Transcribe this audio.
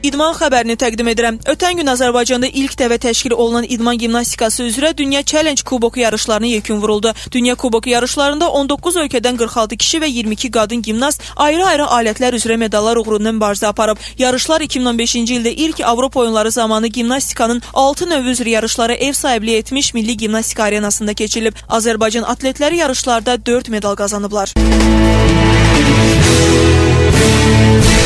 İdman xəbərini təqdim edirəm. Ötən gün Azərbaycanda ilk dəfə təşkil olunan idman gimnastikası üzrə Dünya Challenge Kuboku yarışlarına yekun vuruldu. Dünya Kuboku yarışlarında 19 ölkədən 46 kişi və 22 qadın gimnast ayrı-ayrı alətlər üzrə medallar uğrunda mübarizə aparıb. Yarışlar 2015-ci ildə ilk Avropa oyunları zamanı gimnastikanın 6 növ üzrə yarışlara ev sahibliyi etmiş Milli Gimnastika Arenasında keçirilib. Azərbaycan atletləri yarışlarda 4 medal qazanıblar.